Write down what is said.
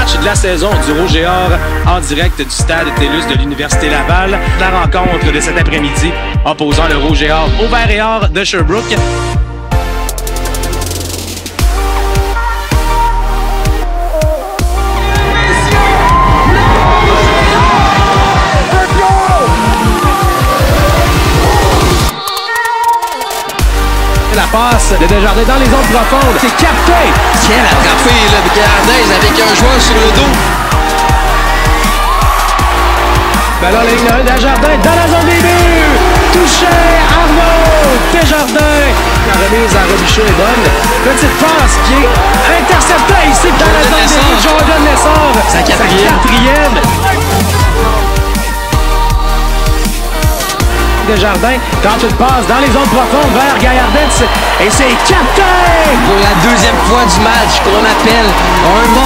match de la saison du Rouge et Or en direct du stade TELUS de l'Université Laval. La rencontre de cet après-midi opposant le Rouge et Or au Vert et Or de Sherbrooke. La passe de Desjardins dans les zones profondes. C'est capté. Quelle attrapée, là, Desjardins avec un joueur sur le dos. Ballon ligne 1, Desjardins dans la zone des buts. Touché, Arnaud. Desjardins. La remise à Robichaud est bonne. Petite passe qui est interceptée ici dans la zone des buts. Jordan Lessard. Sa quatrième. Desjardins tente une passe dans les zones profondes vers Gaillardette et c'est capté! Pour la deuxième fois du match qu'on appelle un